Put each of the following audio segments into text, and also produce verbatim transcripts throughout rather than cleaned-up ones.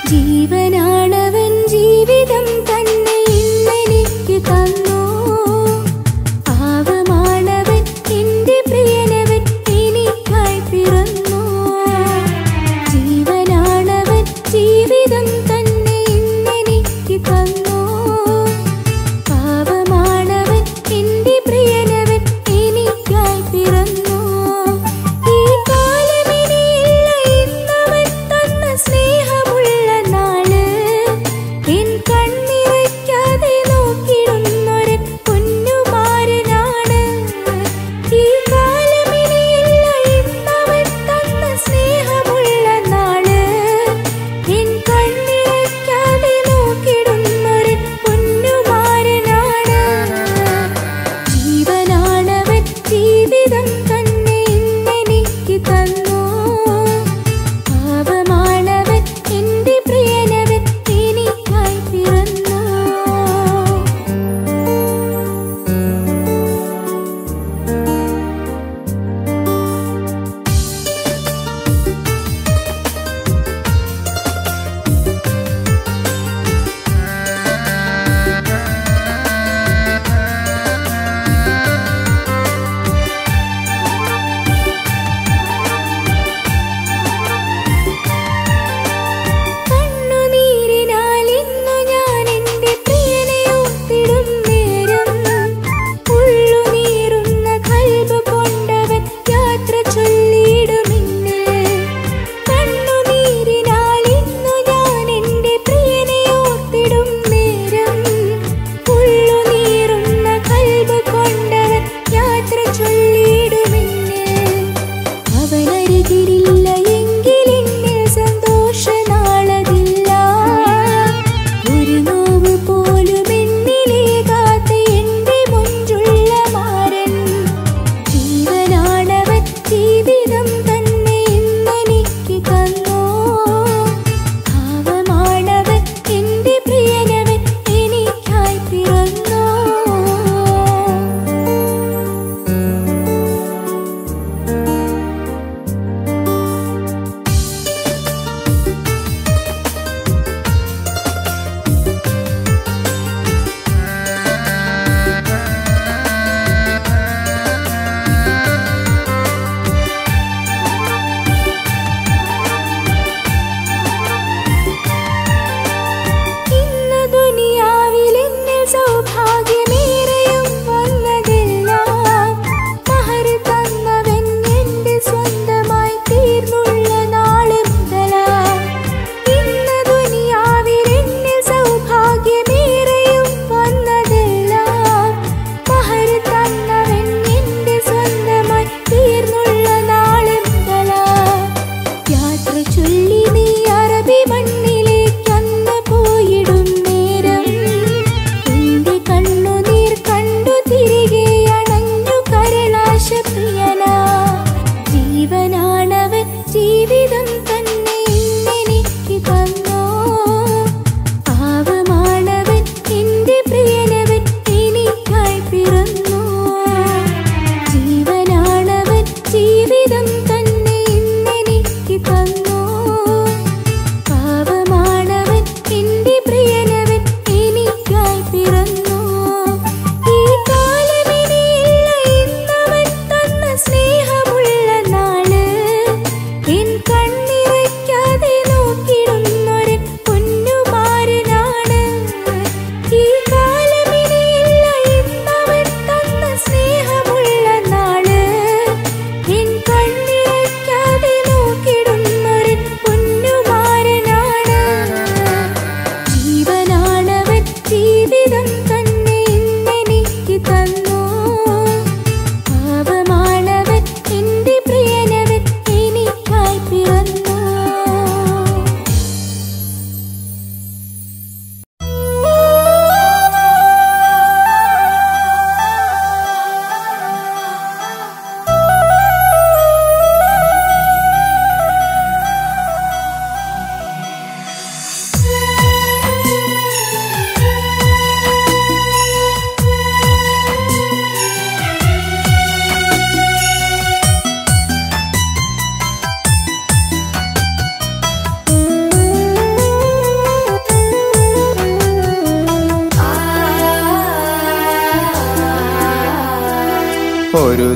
ജീവനാണവൻ ജീവിതം തന്നെ ഇന്നെനിക്ക് തന്നു. പാവമാണവൻ എൻ്റെ പ്രിയനവൻ എനിക്കായി പിറന്നു. ജീവനാണവൻ ജീവിതം തന്നെ ഇന്നെനിക്ക് തന്നു. പാവമാണവൻ എൻ്റെ പ്രിയനവൻ എനിക്കായി പിറന്നു. ഈ കാലമിനിയില്ല ഇന്നവൻ തന്ന സ്നേഹമുള്ള നാള്. എൻ കണ്ണിറയ്ക്കാതെ നോക്കിടുന്നൊരു പൊന്നുമാരനാണ്. ഈ കാലമിനിയില്ല ഇന്നവൻ തന്ന സ്നേഹമുള്ള നാള്. എൻ കണ്ണിറയ്ക്കാതെ നോക്കിടുന്നൊരു പൊന്നുമാരനാണ്. ജീവനാണവൻ ജീവിതം തന്നെ ഇന്നെനിക്ക് തന്നു. പാവമാണവൻ എൻ്റെ പ്രിയനവൻ എനിക്കായി പിറന്നു. കണ്ണുനീരിനാൽ ഇന്നു ഞാൻ എൻ്റെ പ്രിയനെ ഓർത്തിടും നേരം. ഉള്ളുനീറുന്ന കൽബ് കൊണ്ടവൻ യാത്ര ചൊല്ലിയിടുമെന്ന്. കണ്ണുനീരിനാൽ ഇന്നു ഞാൻ എൻ്റെ പ്രിയനെ ഓർത്തിടും നേരം. ഉള്ളുനീറുന്ന കൽബ് കൊണ്ടവൻ യാത്ര ചൊല്ലിയിടുമെന്ന്. അവനരികിലില്ല എങ്കിലെന്നിൽ സന്തോഷനാളതില്ല. ഒരു നോവ് പോലും എന്നിലേകാത്ത എൻ്റെ മുഞ്ചുള്ള മാരൻ. ജീവനാണവൻ ജീവിതം തന്നെ ഇന്നെനിക്ക് തന്നു. പാവമാണവൻ എൻ്റെ പ്രിയനവൻ എനിക്കായി പിറന്നു. ഇന്ന് ദുനിയാവിൽ എന്നിൽ സൗഭാഗ്യമേറെയും വന്നതെല്ലാം മഹർ തന്നവൻ എൻ്റെ സ്വന്തമായി തീർന്നുള്ള നാള് മുതലാ. ഇന്ന് ദുനിയാവിൽ എന്നിൽ സൗഭാഗ്യമേറെയും വന്നതെല്ലാം മഹർ തന്നവൻ എൻ്റെ സ്വന്തമായി തീർന്നുള്ള നാള് മുതലാ. യാത്ര ചൊല്ലി നീ അറബി മണ്ണിലേക്കന്ന് പോയിടും നേരം. എൻ്റെ കണ്ണുനീർ കണ്ടു തിരികെ അണഞ്ഞു കരളാശ പ്രിയനാ. ജീവനാണവൻ ജീവിതം തന്നെ ഇന്നെനിക്ക് തന്നു. പാവമാണവൻ എൻ്റെ പ്രിയനവൻ എനിക്കായി പിറന്നു. ജീവനാണവൻ ജീവിതം തന്നെ ഇന്നെനിക്ക് തന്നു.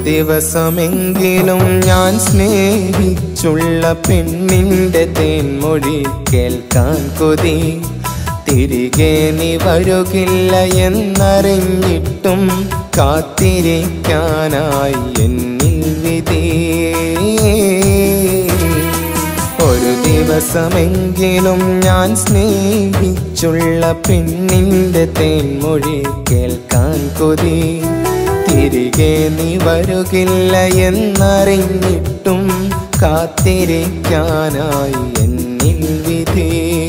ദിവസമെങ്കിലും ഞാൻ സ്നേഹിച്ചുള്ള പെണ്ണിൻ്റെ തേൻമൊഴി കേൾക്കാൻ കൊതി. തിരികെ നീ വരുകില്ല എന്നറിഞ്ഞിട്ടും കാത്തിരിക്കാനായി എന്നിൽ വിധി. ഒരു ദിവസമെങ്കിലും ഞാൻ സ്നേഹിച്ചുള്ള പെണ്ണിൻ്റെ തേൻമൊഴി കേൾക്കാൻ കൊതി. തിരികെ നീ വരുകില്ല എന്നറിഞ്ഞിട്ടും കാത്തിരിക്കാനായി എന്നിൽ വിധി.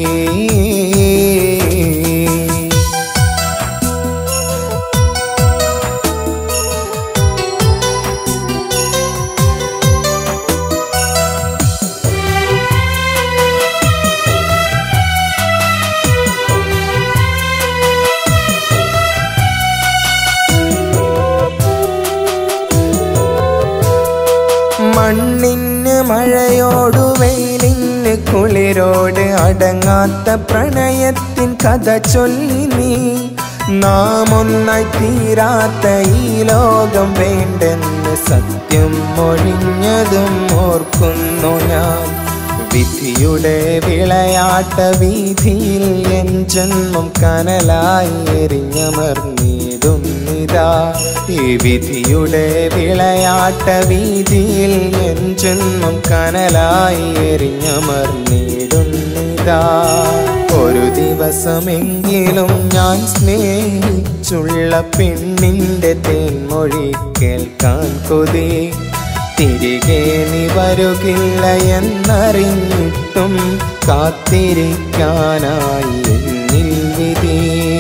മണ്ണിന് മഴയോടു വെയിലിന് കുളിരോട് അടങ്ങാത്ത പ്രണയത്തിൻ കഥ ചൊല്ലി നീ. നാം ഒന്നായി തീരാത്ത ഈ ലോകം വേണ്ടെന്ന് സത്യം മൊഴിഞ്ഞതും ഓർക്കുന്നു ഞാൻ. വിധിയുടെ വിളയാട്ട വീതിയിൽ എൻ ജന്മം കനലായി എരിഞ്ഞമർന്നിടുന്നിതാ. ഈ വിധിയുടെ വിളയാട്ട വീതിയിൽ എൻ ജന്മം കനലായി എരിഞ്ഞമർന്നിടുന്നിതാ. ഒരു ദിവസമെങ്കിലും ഞാൻ സ്നേഹിച്ചുള്ള പെണ്ണിൻ്റെ തേൻമൊഴി കേൾക്കാൻ കൊതി. തിരികെ നീ വരുകില്ല എന്നറിഞ്ഞിട്ടും കാത്തിരിക്കാനായി എന്നിൽ വിധി.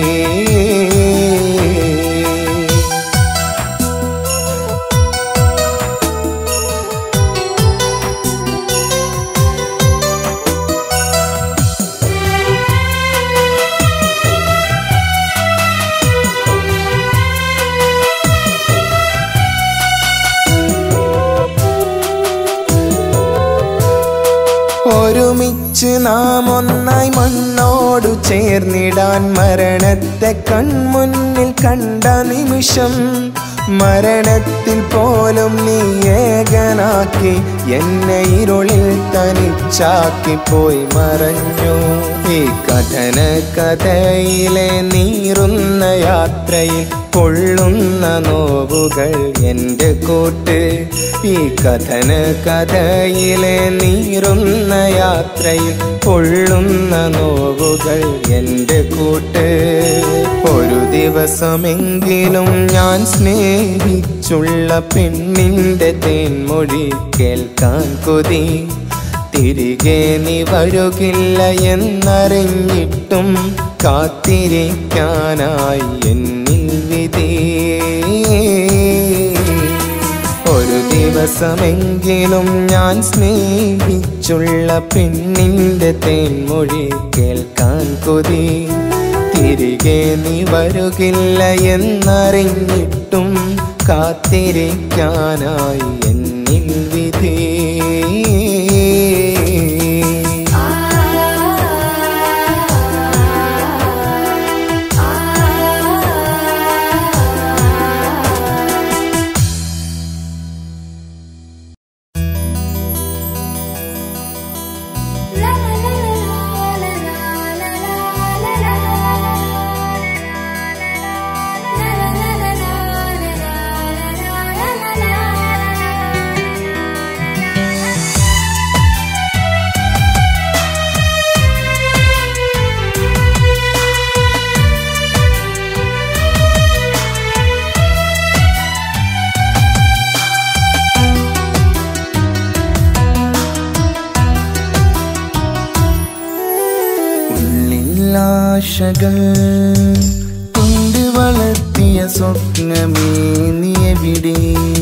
ഒരുമിച്ച് നാം ഒന്നായി മണ്ണോടു ചേർന്നിടാൻ മരണത്തെ കൺമുന്നിൽ കണ്ട നിമിഷം. മരണത്തിൽ പോലും നീ ഏകനാക്കി എന്നെ ഇരുളിൽ തനിച്ചാക്കി പോയി മറഞ്ഞു. ഈ കഥന കഥയിലെ നീറുന്ന യാത്രയിൽ കൊള്ളുന്ന നോവുകൾ എൻ്റെ കൂട്ട്. ഈ കഥന കഥയിലെ നീറുന്ന യാത്രയിൽ കൊള്ളുന്ന നോവുകൾ എൻ്റെ കൂട്ട്. ഒരു ദിവസമെങ്കിലും ഞാൻ സ്നേഹിച്ചുള്ള പെണ്ണിൻ്റെ തേൻമൊഴി കേൾക്കാൻ കൊതി. തിരികെ നീ വരുകില്ല എന്നറിഞ്ഞിട്ടും കാത്തിരിക്കാനായി എന്നിൽ വിധി. ഒരു ദിവസമെങ്കിലും ഞാൻ സ്നേഹിച്ചുള്ള പെണ്ണിൻ്റെ തേൻമൊഴി കേൾക്കാൻ കൊതി. തിരികെ നീ വരുകില്ല എന്നറിഞ്ഞിട്ടും കാത്തിരിക്കാനായി എന്നിൽ വിധി. ആശകൾ കൊണ്ട് വളർത്തിയ സ്വപ്നമേ നീ എവിടെ?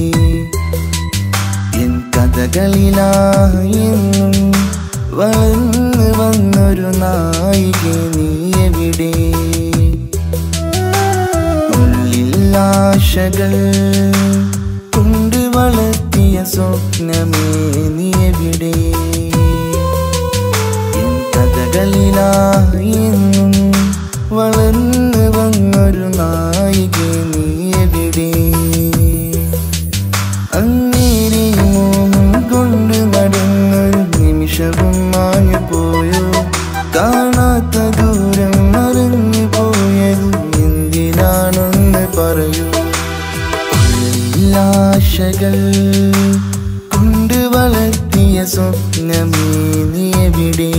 എൻ കഥകളിലായെന്നും വളർന്നു വന്നൊരു നായിക നീ എവിടെ? ഉള്ളിൽ ആശകൾ കൊണ്ട് വളർത്തിയ സ്വപ്നമേ നീ എവിടെ? എൻ കഥകളിലായെന്നും വളർന്നു വന്നൊരു നായിക നീ എവിടെ? മാഞ്ഞു പോയോ കാണാത്ത ദൂരം മറഞ്ഞു പോയത് എന്തിനാണെന്ന് പറയൂ ആശകൾ കൊണ്ട് വളർത്തിയ സ്വപ്നമേ നീ എവിടെ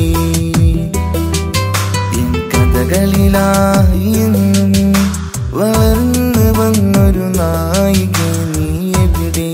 എൻ കഥകളിലായി എന്നും വളർന്നു വന്നൊരു നായിക നീ എവിടെ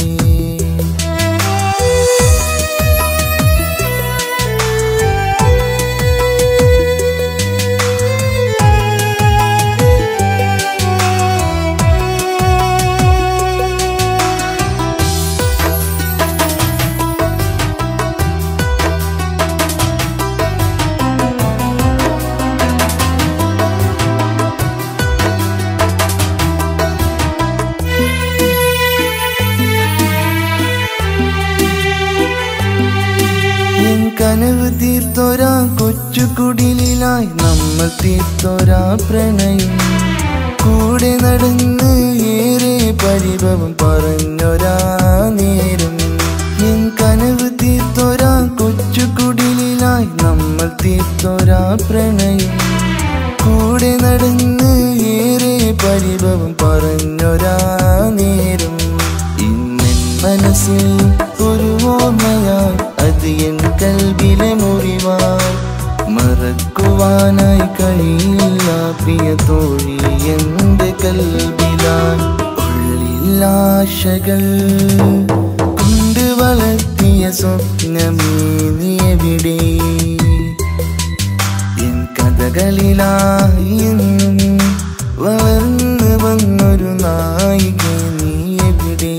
കനവ് തീർത്തോരാ കൊച്ചുകുടിലായി നമ്മൾ തീർത്തോരാ പ്രണയം കൂടെ നടന്ന് ഏറെ പരിഭവം പറഞ്ഞൊരാ നേരം എൻ കനവ് തീർത്തോരാ കൊച്ചുകുടിലായി നമ്മൾ തീർത്തോരാ പ്രണയം കൂടെ നടന്ന് ഏറെ പരിഭവം പറഞ്ഞൊരാ നേരം ഇന്നെൻ മനസ്സിൽ ഒരു ഓർമ്മയായി അത് എൻ കൽബിലെ മുറിവായി മറക്കുവാനായി കഴിയില്ല പ്രിയ തോഴി എന്റെ കൽബിലായി ഉള്ളിലാശകൾ കൊണ്ട് വളർത്തിയ സ്വപ്നമേ നീ എവിടെ എൻ കഥകളിലായി എന്നും വളർന്നു വന്നൊരു നായിക നീ എവിടെ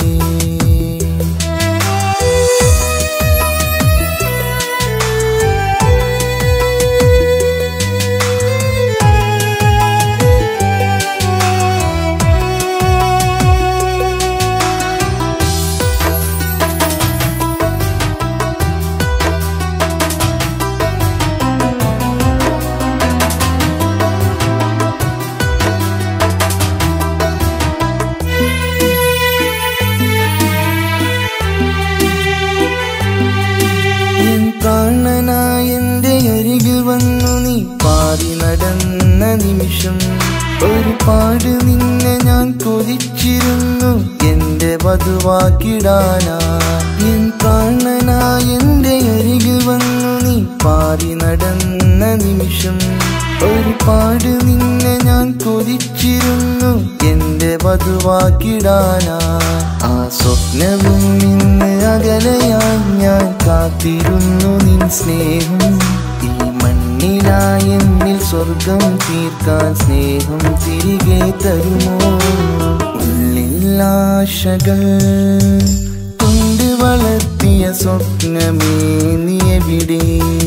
പ്രാണനായെന്റെ അരികിൽ വന്നു നീ പാറി നടന്ന നിമിഷം ഒരുപാട് നിന്നെ ഞാൻ കൊതിച്ചിരുന്നു എന്റെ വധുവാക്കിടാനാ എൻ പ്രാണനായെന്റെ അരികിൽ വന്നു നീ പാറി നടന്ന നിമിഷം ഒരുപാട് നിന്നെ ഞാൻ കൊതിച്ചിരുന്നു എന്റെ വധുവാക്കിടാനാ ആ സ്വപ്നവും ഇന്ന് അകലെയായി ഞാൻ കാത്തിരുന്നു നിൻ സ്നേഹം ഈ മണ്ണിലായി എന്നിൽ സ്വർഗം തീർക്കാൻ സ്നേഹം തിരികെ തരുമോ ഉള്ളിൽ ആശകൾ കൊണ്ട് വളർത്തിയ സ്വപ്നമേ നീ എവിടെ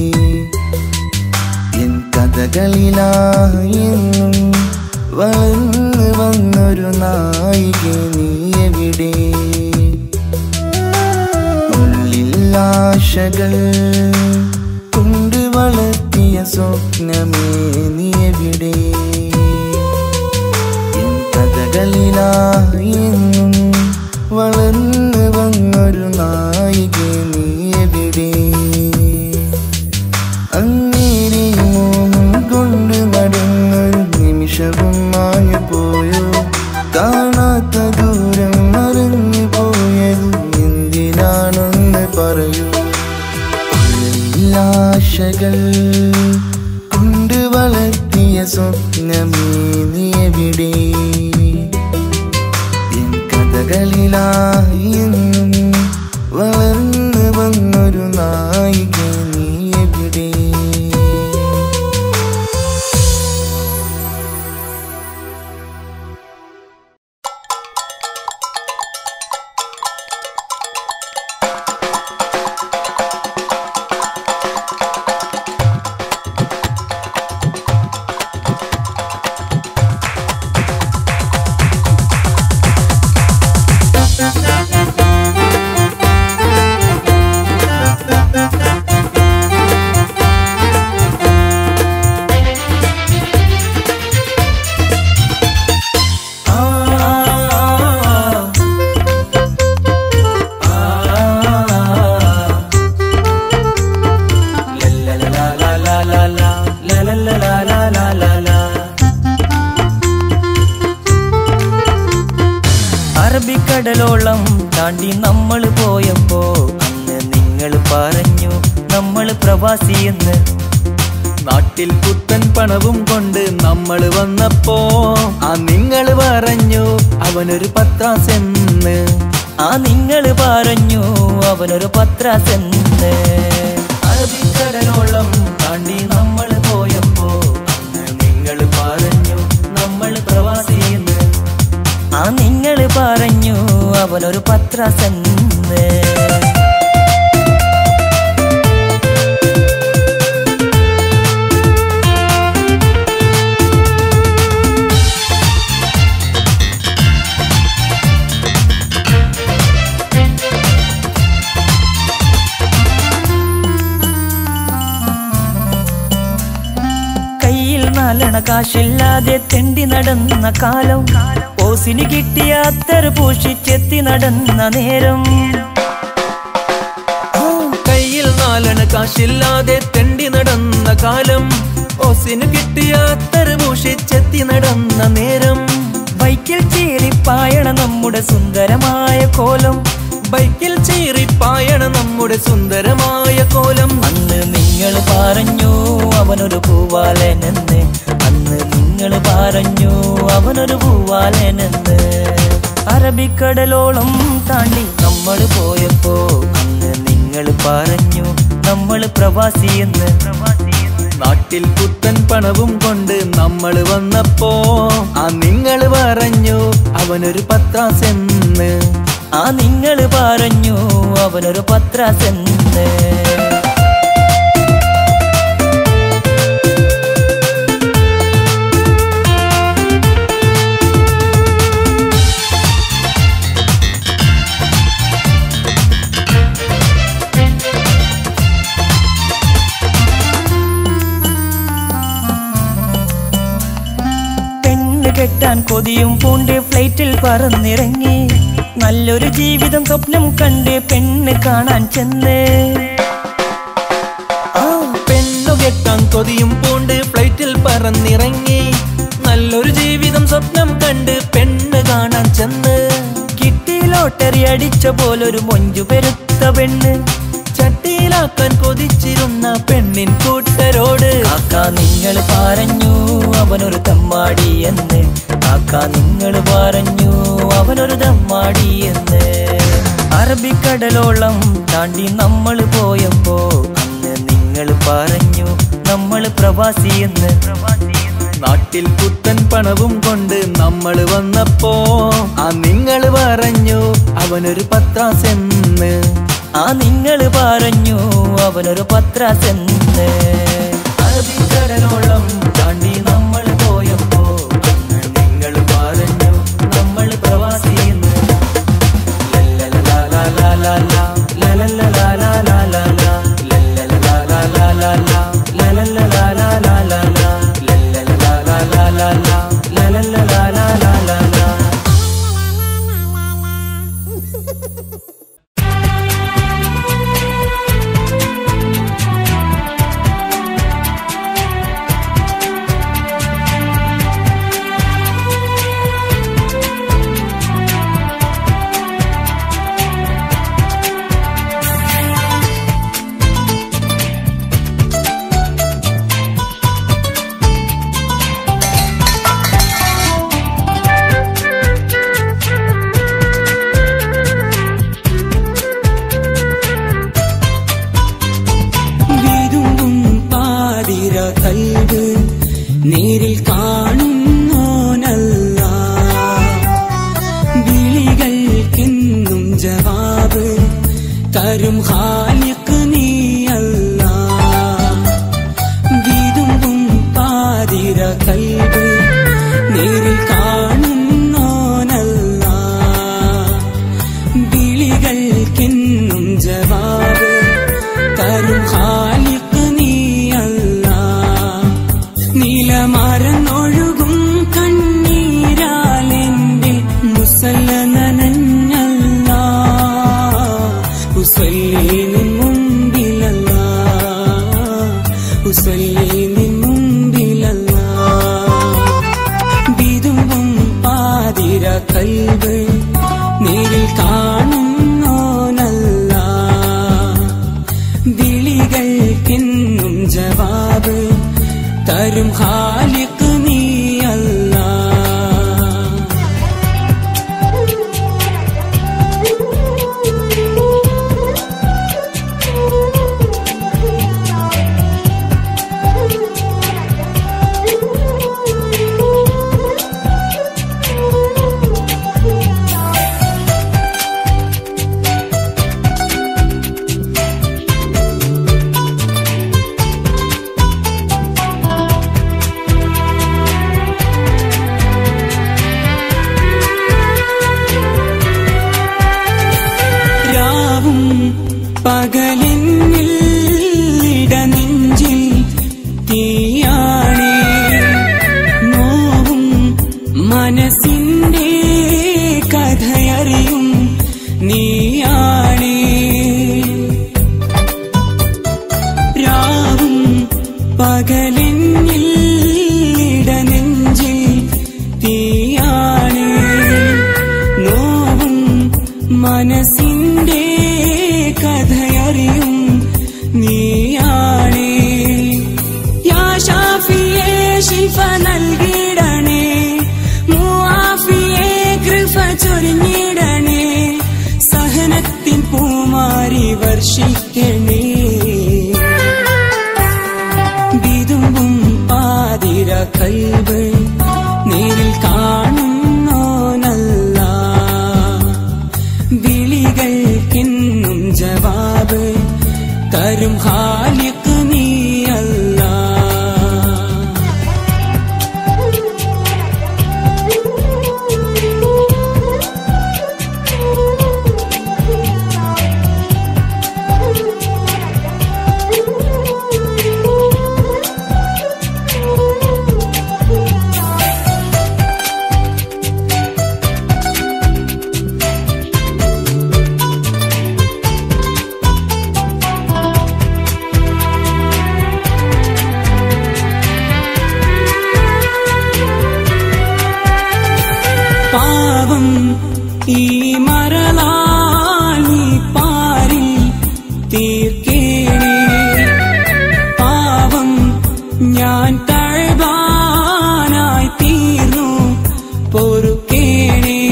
എൻ കഥകളിലായി എന്നും വളർന്നു വന്നൊരു നായിക നീ എവിടെ ഉള്ളിൽ ആശകൾ കൊണ്ട് വളർത്തിയ സ്വപ്നമേ നീ എവിടെ എൻ കഥകളിലായി എന്നും വളർന്നു വന്നൊരു നായിക നീ എവിടെ അങ്ങേരെ മോഹം കൊണ്ട് നടന്നൊരു നിമിഷവും മാഞ്ഞു പോയോ കാണാത്ത ദൂരം മറഞ്ഞു പോയത് എന്തിനാണെന്ന് പറയൂ ആശകൾ കൊണ്ട് വളർത്തിയ സ്വപ്നമേ നീ എവിടെ എൻ കഥകളിലായി എന്നും വളർന്നു വന്നൊരു നായിക നീ എവിടെ താണ്ടി നമ്മൾ പോയപ്പോ അന്ന് നിങ്ങൾ പറഞ്ഞു നമ്മൾ പ്രവാസിയെന്ന്. നാട്ടിൽ പുത്തൻ പണവും കൊണ്ട് നമ്മൾ വന്നപ്പോ ആ നിങ്ങൾ പറഞ്ഞു അവനൊരു പത്രാസെന്ന്. ആ നിങ്ങൾ പറഞ്ഞു അവനൊരു പത്രാസെന്ന്. അറബിക്കടലോളം താണ്ടി നമ്മൾ പോയപ്പോ അന്ന് നിങ്ങൾ പറഞ്ഞു നമ്മൾ പ്രവാസിയെന്ന്. ആ നിങ്ങൾ പറഞ്ഞു അവനൊരു പത്രാസെന്ന്. നാലണ കാശില്ലാതെ തെണ്ടി നടന്ന കാലം, ഓസിന് കിട്ടിയ അത്തർ പൂഷിച്ചെത്തി നടന്ന നേരം. കയ്യിൽ നാലണ കാശില്ലാതെ തെണ്ടി നടന്ന കാലം, ഓസിന് കിട്ടിയ അത്തർ പൂഷിച്ചെത്തി നടന്ന നേരം. ബൈക്കിൽ ചീറിപ്പായണ നമ്മുടെ സുന്ദരമായ കോലം, ബൈക്കിൽ ചീറിപ്പായണ നമ്മുടെ സുന്ദരമായ കോലം. അന്ന് നിങ്ങൾ പറഞ്ഞു അവനൊരു പൂവാലനെന്ന്. അന്ന് നിങ്ങൾ പറഞ്ഞു അവനൊരു പൂവാലനെന്ന്. അറബിക്കടലോളം താണ്ടി നമ്മൾ പോയപ്പോ അന്ന് നിങ്ങൾ പറഞ്ഞു നമ്മൾ പ്രവാസിയെന്ന്. നാട്ടിൽ പുത്തൻ പണവും കൊണ്ട് നമ്മൾ വന്നപ്പോ ആ നിങ്ങൾ പറഞ്ഞു അവനൊരു പത്രാസെന്ന്. ആ നിങ്ങൾ പറഞ്ഞു അവനൊരു പത്രാസെന്ന്. കെട്ടാൻ കൊതിയും പൂണ്ട് ഫ്ലൈറ്റിൽ പറന്നിറങ്ങി, നല്ലൊരു ജീവിതം സ്വപ്നം കണ്ട് പെണ്ണ് കാണാൻ ചെന്ന്. ആ പെണ്ണു കെട്ടാൻ കൊതിയും പൂണ്ട് ഫ്ലൈറ്റിൽ പറന്നിറങ്ങി, നല്ലൊരു ജീവിതം സ്വപ്നം കണ്ട് പെണ്ണ് കാണാൻ ചെന്ന്. കിട്ടി ലോട്ടറി അടിച്ച പോലൊരു മൊഞ്ചു പെരുത്ത പെണ്ണ്, ചട്ടിയിലാക്കാൻ കൊതിച്ചിരുന്ന പെണ്ണിൻ കൂട്ടരോട് കാക്കാ നിങ്ങൾ പറഞ്ഞു അവനൊരു തമ്മാടി എന്ന്. കാക്കാ നിങ്ങൾ പറഞ്ഞു അവനൊരു തമ്മാടി എന്ന്. അറബിക്കടലോളം താണ്ടി നമ്മൾ പോയപ്പോ അന്ന് നിങ്ങൾ പറഞ്ഞു നമ്മൾ പ്രവാസിയെന്ന്. നാട്ടിൽ പുത്തൻ പണവും കൊണ്ട് നമ്മൾ വന്നപ്പോ ആ നിങ്ങൾ പറഞ്ഞു അവനൊരു പത്രാസെന്ന്. ആ നിങ്ങൾ പറഞ്ഞു അവനൊരു പത്രാസെന്ന്. അറബിക്കടലോളം താണ്ടി നമ്മൾ പോയപ്പോ അന്ന് നിങ്ങൾ പറഞ്ഞു നമ്മൾ പ്രവാസിയെന്ന്. ലല്ലലാലാലാലാ ലല്ലലാലാലാലാ ലല്ലലാലാലാലാ ലല്ലലാലാലാലാ ലല്ലലാലാലാലാ ലല്ലലാലാലാലാ. നേരിൽ കാണുന്നോനല്ല, വിളികൾക്കെന്നും ജവാബ് തരും ഖാലിഖ് നീയല്ല. വിതുമ്പും പാതിര കൽബ് നേരിൽ കാണുന്നോനല്ല, വിളികൾക്കെന്നും ജവാബ് തരും ഖാലിഖ് നീയല്ല. നീലമറന്നൊഴുകും കണ്ണീരാലെന്റെ മുസല്ല നനഞ്ഞല്ല, ഉസല്ലി നിൻ മുമ്പിലല്ല, ഉസല്ലി നിൻ മുമ്പിലല്ല. വിതുമ്പും പാതിര കൽബ് നേരിൽ കാണും ജവാബ് തരും ഖാലിഖ് നീ അല്ലാ. പകലിന്നിൽ ഇടനെഞ്ചിൽ തീയാണേ, നോവും മനസ്സിന്റെ കഥയറിയും നീയാണേ. രാവും പകലിന്നിൽ ഇടനെഞ്ചിൽ തീയാണേ, നോവും മനസ്സിന്റെ കഥയറിയും നീയാണേ. യാ ഷാഫിയേ ശിഫ നൽകിടണേ, മുആഫിയേ കൃപ ചൊരിഞ്ഞിടണേ, സഹനത്തിൻ പൂമാരി വർഷിക്കണേ. വിതുമ്പും പാതിര കൽബ് നേരിൽ കാണുന്നോനല്ല, വിളികൾക്കെന്നും ജവാബ് തരും ഖാലിഖ് നീ അല്ലാ. പാവം ഈ മറലാണി പാരിൽ തീർക്കേണേ, പാവം ഞാൻ തഴവാനായി തീർന്നു പൊറുക്കേണേ.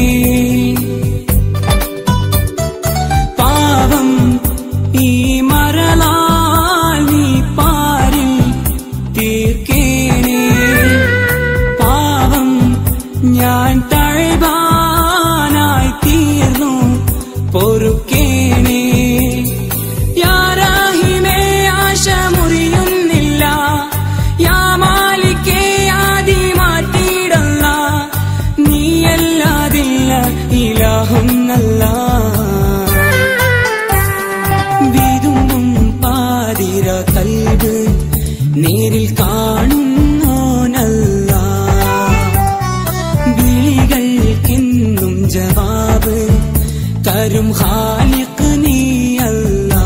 പാവം ഈ മറലാണി പാരിൽ തീർക്കേണേ, പാവം ഞാൻ തഴവാനായി തീർന്നു പൊറുക്കേണേ. യാ റഹീമേ ആശ മുറിയുന്നില്ല, യാ മാലിക്കേ ആദി മാറ്റിയിടല്ല, നീയല്ലാതില്ല ഇലാഹൊന്നല്ല. വിതുമ്പും പാതിര കൽബ് നേരിൽ കാണുന്നോനല്ല, വിളികൾക്കെന്നും ജവാബ് തരും ഖാലിഖ് നീ അല്ലാ.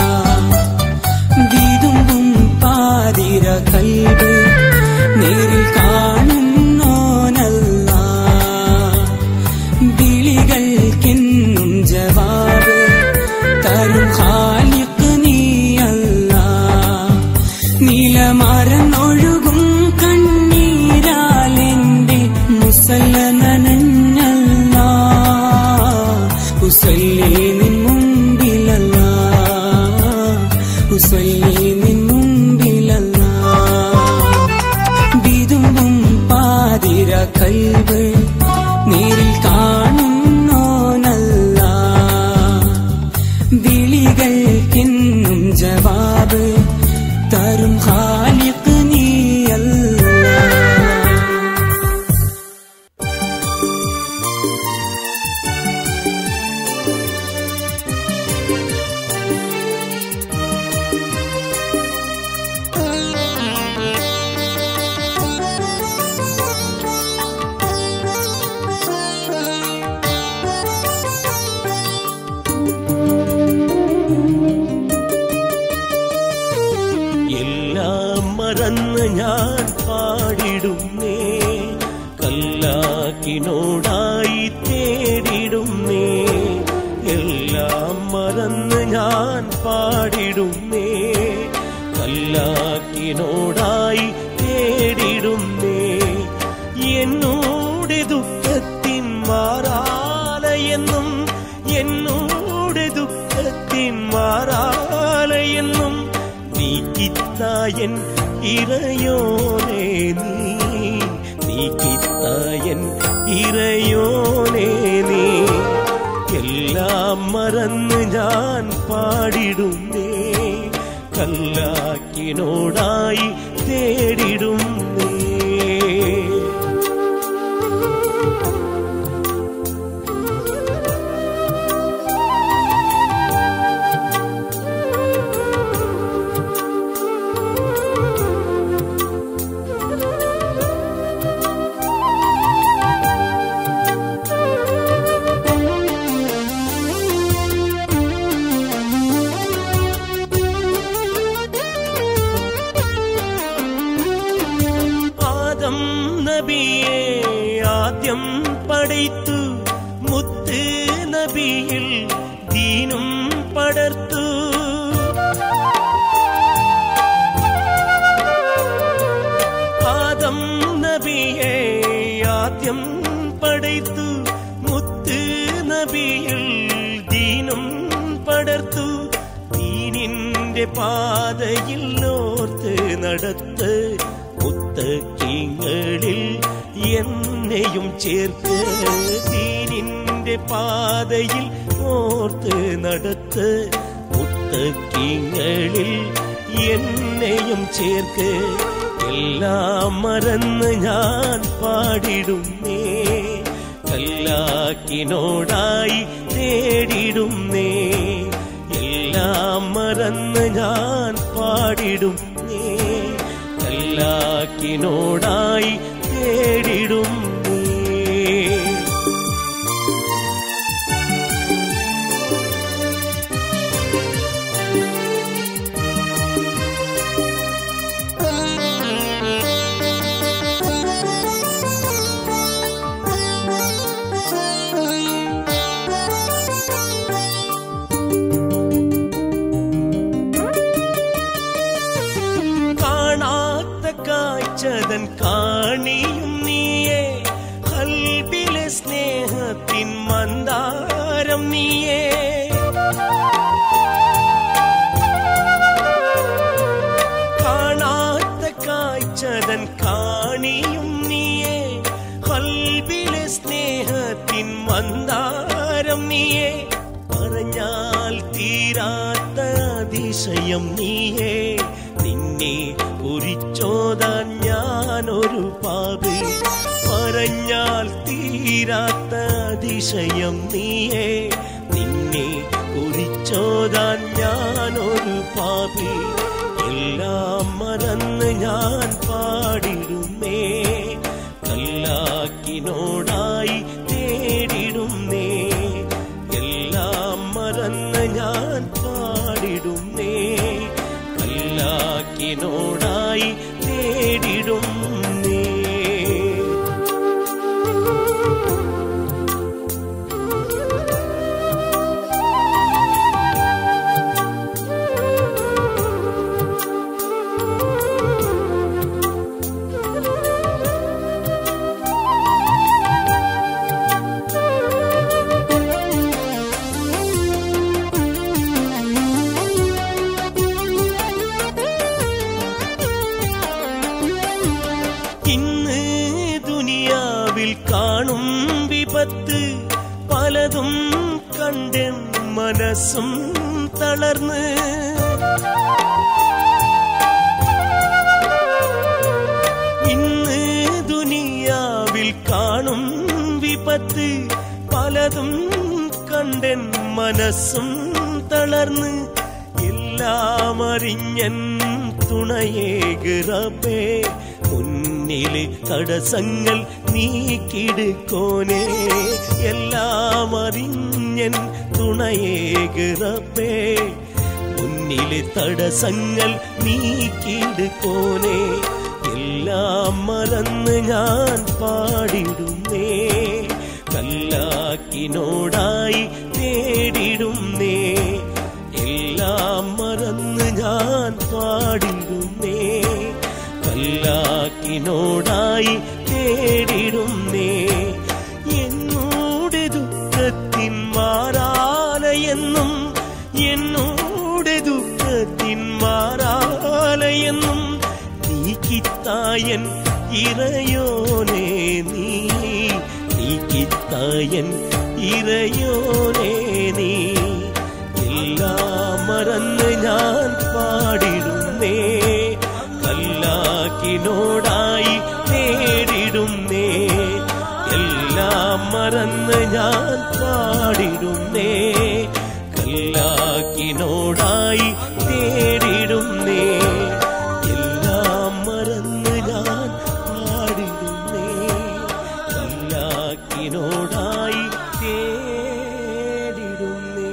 വിതുമ്പും പാതിര കൽബ് നേരിൽ കാണുന്നോനല്ല, വിളികൾക്കെന്നും ജവാബ് തരും ഖാലിഖ് നീ അല്ലാ. നിലമറന്നൊഴുകും കണ്ണീരാലെന്റെ മുസല്ല നനഞ്ഞല്ല, ഉസല്ലി നിൻ മുമ്പിലല്ല, ഉസല്ലി നിൻ മുമ്പിലല്ല. വിതുമ്പും പാതിര കൽബ് നേരിൽ കാണുന്നോനല്ല, വിളികൾക്കെന്നും ജവാബ് തരും ഖാലിഖ് നീ അല്ലാ. മറന്ന് ഞാൻ പാടിടുന്നേ, കല്ലാക്കിനോടായി തേടിടുന്നേ. എല്ലാം മറന്ന് ഞാൻ പാടിടുന്നേ, കല്ലാക്കിനോടായി തേടിടുന്നേ. എന്നോട് ദുഃഖത്തിൻ മാറാലയെന്നും എന്നോട് ദുഃഖത്തിൻ മാറാലയെന്നും നീ കിത്തായൻ ഇറയോനേ നീ നീ കിത്തായൻ ഇറയോനേ നീ. എല്ലാം മറന്ന് ഞാൻ പാടിടുന്നേ, കല്ലാക്കിനോടായി തേടിടുന്നേ. നബിയെ ആദ്യം പടയ്ത്തു, മുത്ത് നബിയിൽ ദീനും പടർത്തു. ആദം നബിയെ ആദ്യം പടയ്ത്തു, മുത്ത് നബിയിൽ ദീനും പടർത്തു. ദീനിന്റെ പാതയിൽ ഓർത്ത് നടത്ത്, മുത്തക്കിങ്ങളിൽ എന്നെയും ചേർക്ക്. ദീനിന്റെ പാതയിൽ ഓർത്ത് നടത്ത്, മുത്തക്കിങ്ങളിൽ എന്നെയും ചേർക്ക്. എല്ലാം മറന്ന് ഞാൻ പാടിടുന്നേ, കല്ലാക്കിനോടായി തേടിടുന്നേ. എല്ലാം മറന്ന് ഞാൻ പാടിടുന്നേ, കല്ലാക്കിനോടായി തേടിടുന്നേ. കാഴ്ചതൻ കാണിയും നീയേ, കൽബിലെ സ്നേഹത്തിൻ മന്ദാരം നീയേ. കാണാത്ത കാഴ്ചതൻ കാണിയും നീയേ, കൽബിലെ സ്നേഹത്തിൻ മന്ദാരം നീയേ. പറഞ്ഞാൽ തീരാത്ത അതിശയം നീയേ, നിന്നെ കുറിച്ചോതാൻ ഞാനൊരു പാപി. പറഞ്ഞാൽ തീരാത്ത അതിശയം നീയേ, നിന്നെ കുറിച്ചോതാൻ ഞാനൊരു പാപി. എല്ലാം മറന്ന് ഞാൻ പാടിടുന്നേ, കല്ലാക്കിനോടായി തേടിടുന്നേ. എല്ലാം മറന്ന് ഞാൻ പാടിടുന്നേ, കല്ലാക്കിനോടായി തേടിടുന്നേ. കാണും വിപത്ത് പലതും കണ്ടെൻ മനസ്സും തളർന്ന്. ഇന്ന് ദുനിയാവിൽ കാണും വിപത്ത് പലതും കണ്ടെൻ മനസ്സും തളർന്ന്. എല്ലാം അറിഞ്ഞൻ തുണയേകുറപ്പേ, മുന്നിലെ തടസ്സങ്ങൾ നീക്കിടുക്കോനേ. എല്ലാം അറിഞ്ഞൻ തുണയേകുറപ്പേ, മുന്നിലെ തടസ്സങ്ങൾ നീക്കിടുക്കോനേ. എല്ലാം മറന്ന് ഞാൻ പാടിടുന്നേ, കല്ലാക്കിനോടായി തേടിടുന്നേ. എല്ലാം മറന്ന് ഞാൻ പാടിടും കല്ലാക്കിനോടായി തേടിടുന്നേ എന്നോട് ദുഃഖത്തിൻ മാറാലയെന്നും എന്നോട് ദുഃഖത്തിൻ മാറാലയെന്നും നീക്കിത്തായൻ ഇറയോനേ നീ നീക്കിത്തായൻ ഇറയോനേ നീ എല്ലാം മറന്ന് ഞാൻ പാടിടുന്നേ കല്ലാക്കിനോടായി തേടിടുന്നേ എല്ലാം മറന്ന് ഞാൻ പാടിടുന്നേ കല്ലാക്കിനോടായി തേടിടുന്നേ എല്ലാം മറന്ന് ഞാൻ പാടിടുന്നേ കല്ലാക്കിനോടായി തേടിടുന്നേ.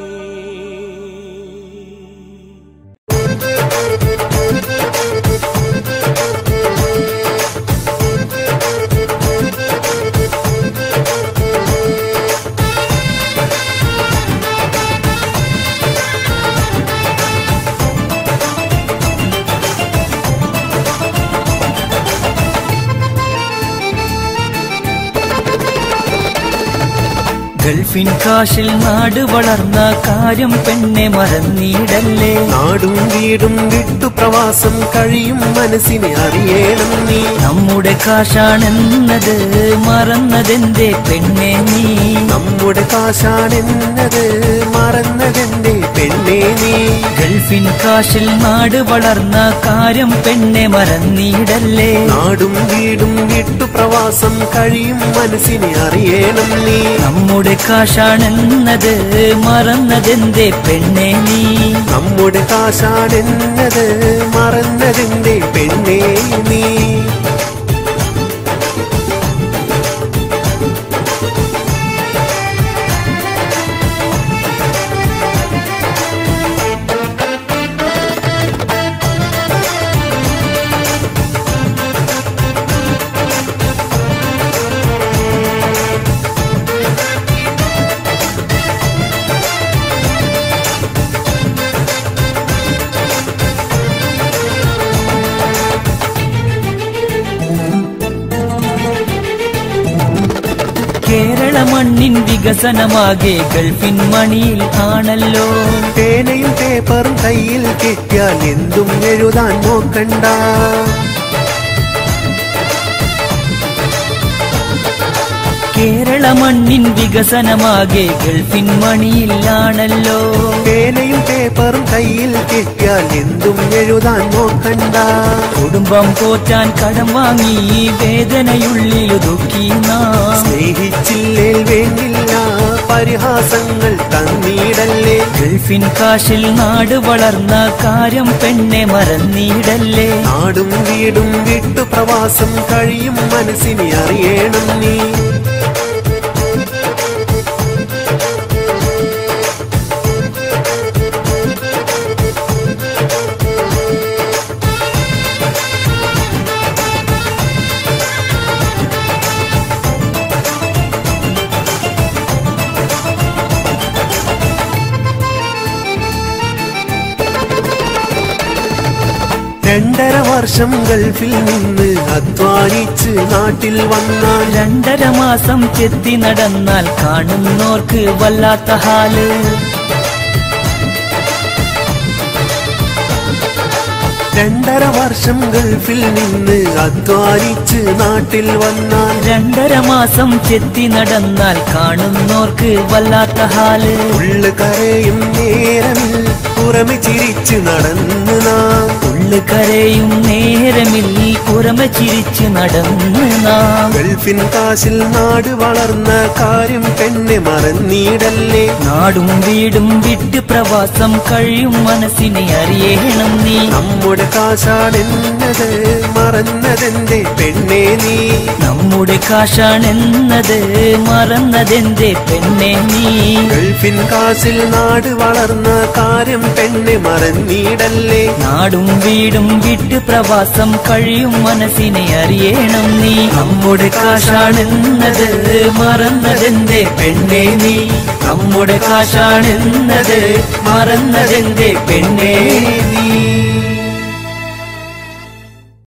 ഗൾഫിൻ കാശിൽ നാട് വളർന്ന കാര്യം പെണ്ണെ മറന്നിടല്ലേ നാടും വീടും വിട്ടു പ്രവാസം കഴിയും മനസ്സിനെ അറിയണം നീ നമ്മുടെ കാശാണെന്നത് മറന്നതെന്തേ പെണ്ണെ നീ നമ്മുടെ കാശാണെന്നത് മറന്നതെന്തേ പെണ്ണേ നീ ഗൾഫിൻ കാശിൽ നാട് വളർന്ന കാര്യം പെണ്ണെ മറന്നിടല്ലേ നാടും വീടും വിട്ടു പ്രവാസം കഴിയും മനസ്സിനെ അറിയണം നീ നമ്മുടെ കാശാണെന്നത് മറന്നതെന്തേ പെണ്ണെ നീ നമ്മുടെ കാശാണെന്നത് മറന്നതെന്തേ പെണ്ണേ നീ കേരള മണ്ണിൻ വികസനമാകെ ഗൾഫിൻ മണിയിൽ ആണല്ലോ പേനയും പേപ്പറും കയ്യിൽ കിട്ടിയാൽ എന്തും എഴുതാൻ നോക്കണ്ട കേരള മണ്ണിൻ വികസനമാകെ ഗൾഫിൻ മണിയിലാണല്ലോ പേനയും പേപ്പറും കയ്യിൽ കിട്ടിയാൽ എന്തും എഴുതാൻ നോക്കണ്ട കുടുംബം പോറ്റാൻ കടം വാങ്ങി വേദനയുള്ളിലൊതുക്കി നാം സ്നേഹിച്ചില്ലേൽ വേണ്ടില്ല പരിഹാസങ്ങൾ തന്നീടല്ലേ ഗൾഫിൻ കാശിൽ നാട് വളർന്ന കാര്യം പെണ്ണെ മറന്നിടല്ലേ നാടും വീടും വിട്ടു പ്രവാസം കഴിയും മനസ്സിനെ അറിയണം നീ രണ്ടര വർഷം ഗൾഫിൽ നിന്ന് അധ്വാനിച്ച് നാട്ടിൽ വന്നാൽ രണ്ടര മാസം ചെത്തി നടന്നാൽ കാണുന്നോർക്ക് വല്ലാത്ത ഹാല് രണ്ടര വർഷം ഗൾഫിൽ നിന്ന് അധ്വാനിച്ച് നാട്ടിൽ വന്നാൽ രണ്ടര മാസം ചെത്തി നടന്നാൽ കാണുന്നോർക്ക് വല്ലാത്ത ഹാല് ഉള്ളു കരയും നേരമിൽ പുറമെ ചിരിച്ച് നടന്നു നാം ഉള്ളു കരയും നേരമിൽ പുറമെ ചിരിച്ച് നടന്നു നാം ഗൾഫിൻ കാശിൽ നാട് വളർന്ന കാര്യം പെണ്ണെ മറന്നീടല്ലേ നാടും വീടും വിട്ട് പ്രവാസം കഴിയും മനസ്സിനെ അറിയണം നീ നമ്മുടെ കാശാണെന്നത് മറന്നതെന്തേ പെണ്ണേ നീ നമ്മുടെ കാശാണെന്നത് മറന്നതെന്തേ പെണ്ണെ നീ ഗൾഫിൻ കാശിൽ നാട് വളർന്ന കാര്യം പെണ്ണെ മറന്നീടല്ലേ നാടും വീടും വിട്ട് പ്രവാസം കഴിയും മനസ്സിനെ അറിയണം നീ നമ്മുടെ കാശാണെന്നത് മറന്നതെന്തേ പെണ്ണെ നീ നമ്മുടെ കാശാണെന്നത് മറന്നതെന്തേ പെണ്ണെ നീ